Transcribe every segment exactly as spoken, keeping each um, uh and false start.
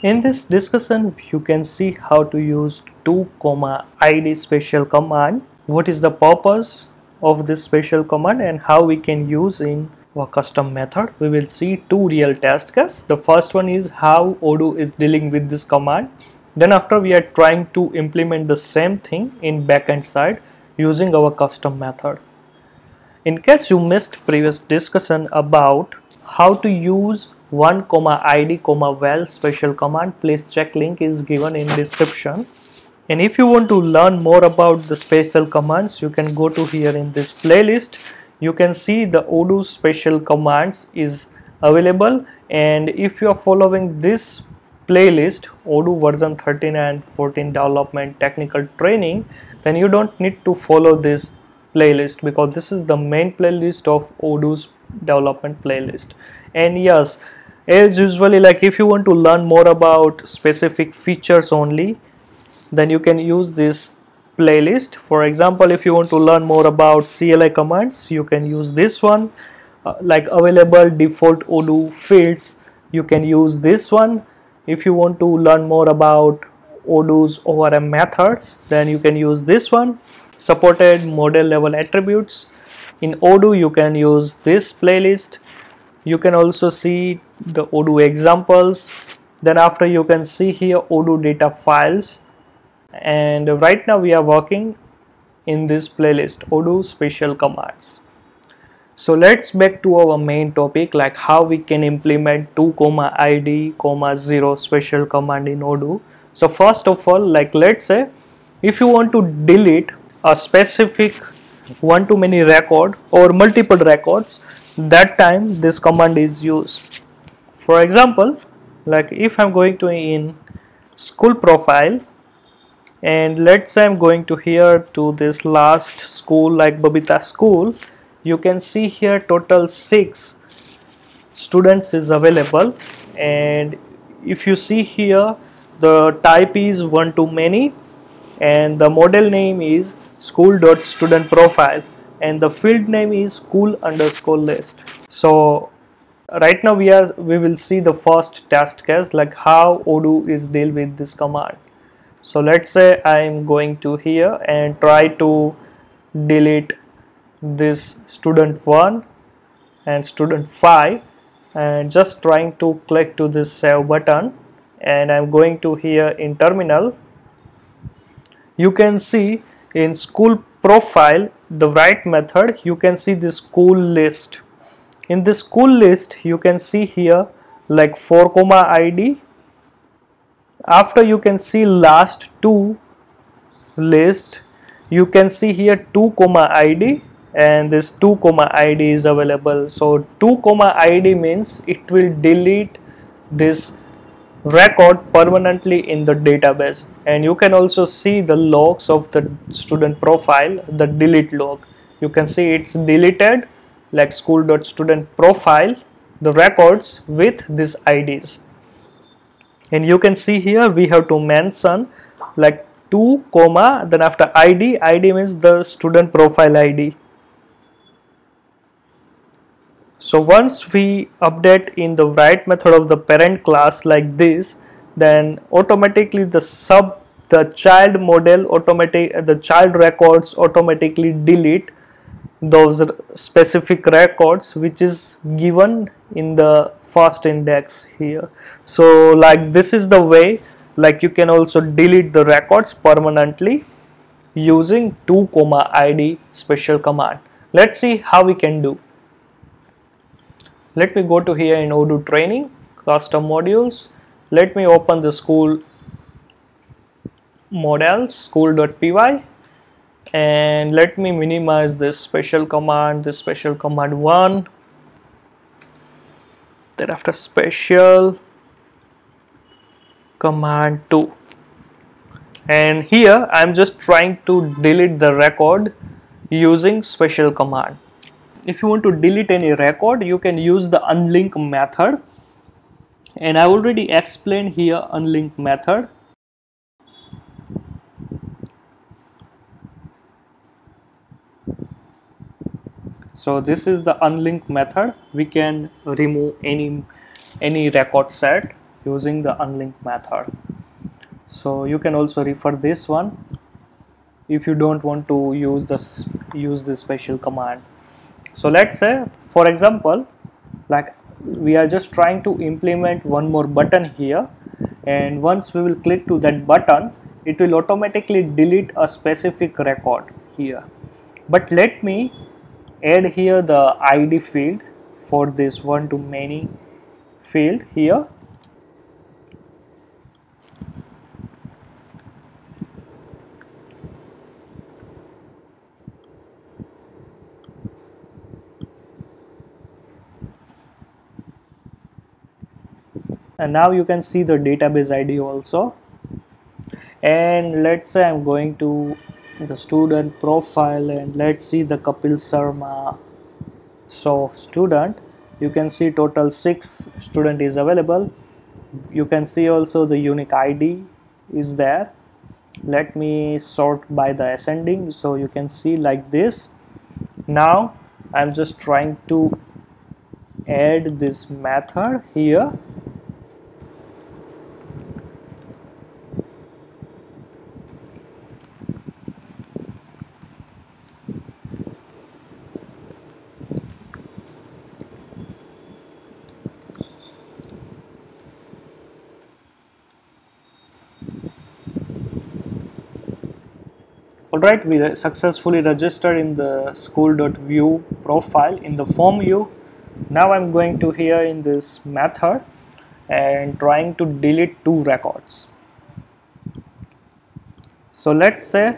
In this discussion, you can see how to use to comma id special command, what is the purpose of this special command and how we can use in our custom method. We will see two real test cases. The first one is how Odoo is dealing with this command. Then after we are trying to implement the same thing in backend side using our custom method. In case you missed previous discussion about how to use one comma id comma val special command, please check, link is given in description. And if you want to learn more about the special commands, you can go to here in this playlist. You can see the Odoo special commands is available, and if you are following this playlist, Odoo version thirteen and fourteen development technical training, then you don't need to follow this playlist because this is the main playlist of Odoo's development playlist. And yes, as usually, like if you want to learn more about specific features only, then you can use this playlist. For example, if you want to learn more about C L I commands, you can use this one. Uh, like available default Odoo fields, you can use this one. If you want to learn more about Odoo's O R M methods, then you can use this one. Supported model level attributes in Odoo, you can use this playlist. You can also see the Odoo examples. Then after, you can see here Odoo data files, and right now we are working in this playlist Odoo special commands. So let's back to our main topic, like how we can implement to comma id comma zero special command in Odoo. So first of all, like let's say if you want to delete a specific one to many record or multiple records, that time this command is used. For example, like if I'm going to in school profile, and let's say I'm going to here to this last school like Babita school, you can see here total six students is available, and if you see here the type is one to many and the model name is school.studentprofile and the field name is school underscore list. So right now we are we will see the first test case, like how Odoo is deal with this command. So let's say I'm going to here and try to delete this student one and student five, and just trying to click to this save button, and I'm going to here in terminal. You can see in school profile the right method, you can see the school list. In the school list you can see here like four comma id. After, you can see last two list, you can see here two comma id, and this two comma id is available. So two comma id means it will delete this record permanently in the database, and you can also see the logs of the student profile, the delete log. You can see it's deleted like school.studentprofile the records with these I Ds. And you can see here we have to mention like two comma, then after id, id means the student profile I D. So once we update in the right method of the parent class like this, then automatically the sub the child model automatic the child records automatically delete those specific records which is given in the first index here. So like this is the way, like you can also delete the records permanently using to comma id special command. Let's see how we can do. Let me go to here in Odoo training, custom modules. Let me open the school models, school.py, and let me minimize this special command, this special command one, then after special command two, and here I'm just trying to delete the record using special command. If you want to delete any record, you can use the unlink method, and I already explained here unlink method. So this is the unlink method. We can remove any any record set using the unlink method. So you can also refer this one if you don't want to use this use this special command. So let's say, for example, like we are just trying to implement one more button here, and once we will click to that button, it will automatically delete a specific record here. But let me add here the I D field for this one to many field here. And now you can see the database I D also. And let's say I'm going to the student profile, and let's see the Kapil Sharma. So student, you can see total six student is available. You can see also the unique I D is there. Let me sort by the ascending, so you can see like this. Now I'm just trying to add this method here. Alright, we successfully registered in the school.view profile in the form view. Now I'm going to here in this method and trying to delete two records. So let's say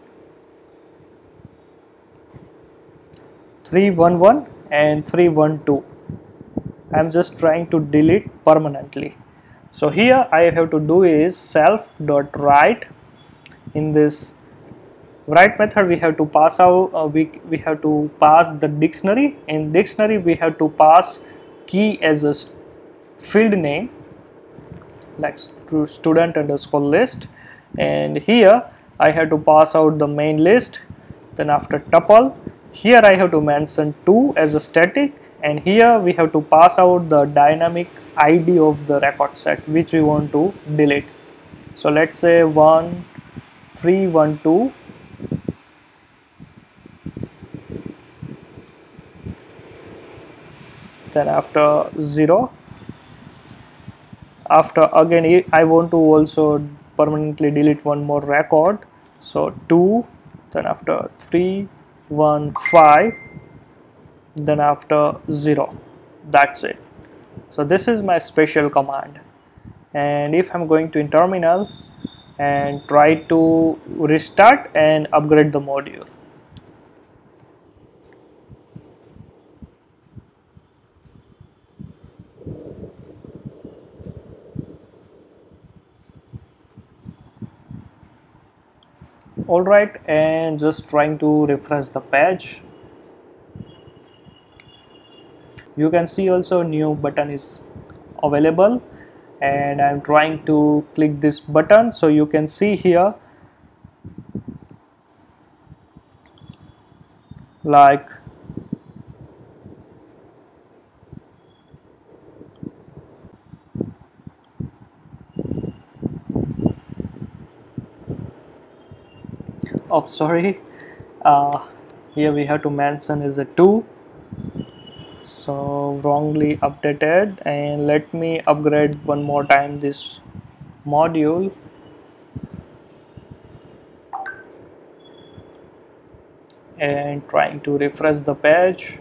three one one and three one two. I'm just trying to delete permanently. So here I have to do is self.write. In this write method we have to pass out uh, we, we have to pass the dictionary. In dictionary we have to pass key as a field name, like st student underscore list, and here I have to pass out the main list. Then after tuple, here I have to mention two as a static, and here we have to pass out the dynamic I D of the record set which we want to delete. So let's say one three one two. Then after zero, after again I want to also permanently delete one more record, so two, then after three one five, then after zero. That's it. So this is my special command. And if I'm going to in terminal and try to restart and upgrade the module, alright, and just trying to refresh the page, you can see also new button is available, and I'm trying to click this button. So you can see here like oh sorry, uh, here we have to mention is a two, so wrongly updated. And let me upgrade one more time this module, and trying to refresh the page.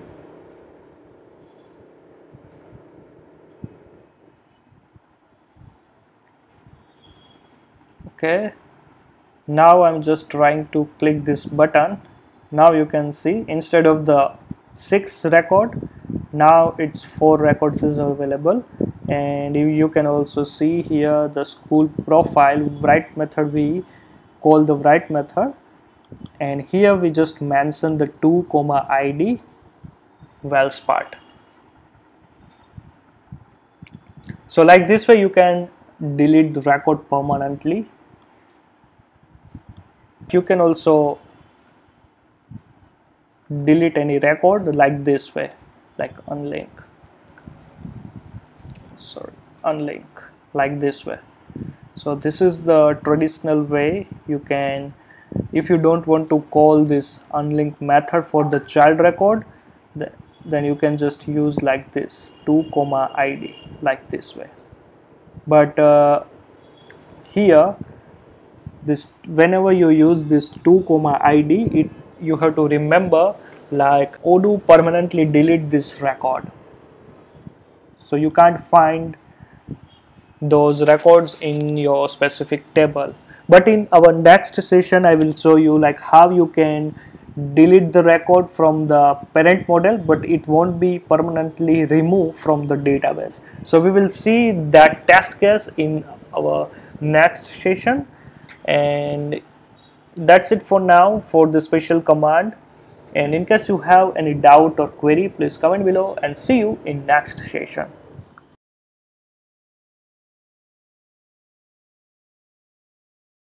Okay, now I'm just trying to click this button. Now you can see instead of the six record, now it's four records is available. And you can also see here the school profile write method, we call the write method, and here we just mention the two comma I D vals part. So like this way you can delete the record permanently. You can also delete any record like this way, like unlink, sorry, unlink like this way. So this is the traditional way you can, if you don't want to call this unlinked method for the child record, then you can just use like this to comma id, like this way. But uh, here this, whenever you use this to comma id, it you have to remember like Odoo permanently delete this record, so you can't find those records in your specific table. But in our next session I will show you like how you can delete the record from the parent model, but it won't be permanently removed from the database. So we will see that test case in our next session. And that's it for now for the special command. And in case you have any doubt or query, please comment below, and see you in next session.